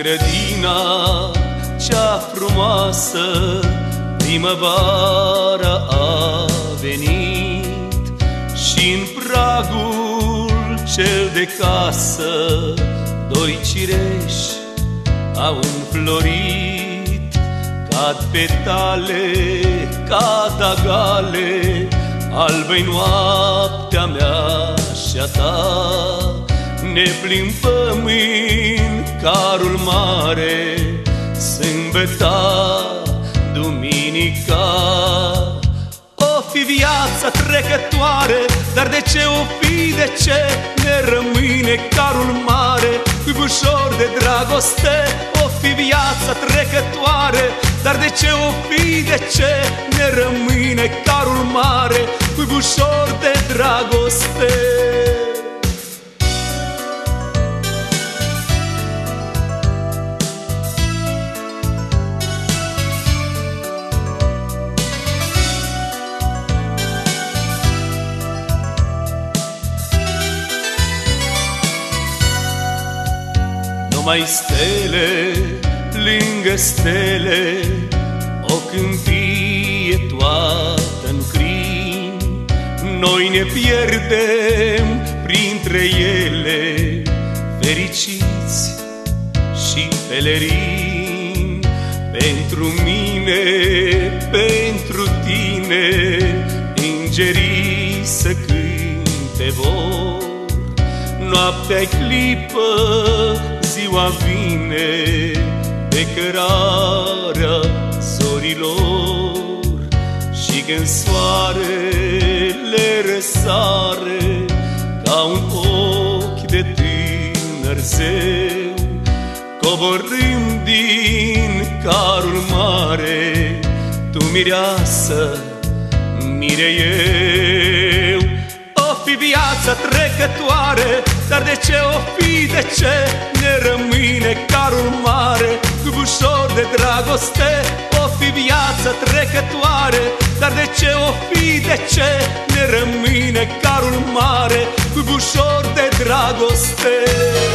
grădina cea frumoasă primăvara a venit, și-n pragul cel de casă doi cireși au înflorit. Cad petale, cad agale, albă-i noaptea mea și a ta. Ne plimbăm în carul mare, sâmbăta, duminica. O fi viața trecătoare, dar de ce o fi, de ce ne rămâne carul mare? Cu bușor de dragoste, o fi viața trecătoare, dar de ce o fi, de ce ne rămâne carul mare? Cu bușor de dragoste. Numai stele lângă stele, o câmpie toată-n crin. Noi ne pierdem printre ele, fericiți și pelerini. Pentru mine, pentru tine, îngerii să cânte vor. Noaptea-i clipă, ziua vine, pe cărarea zorilor. Și când soarele răsare ca un ochi de tânăr zeu, coborâm din carul mare, tu mireasă, mire eu. O fi viața trecătoare, dar de ce o fi, de ce ne rămâne carul mare? Cu bușor de dragoste, o fi viața trecătoare, dar de ce o fi, de ce ne rămâne carul mare? Cu bușor de dragoste.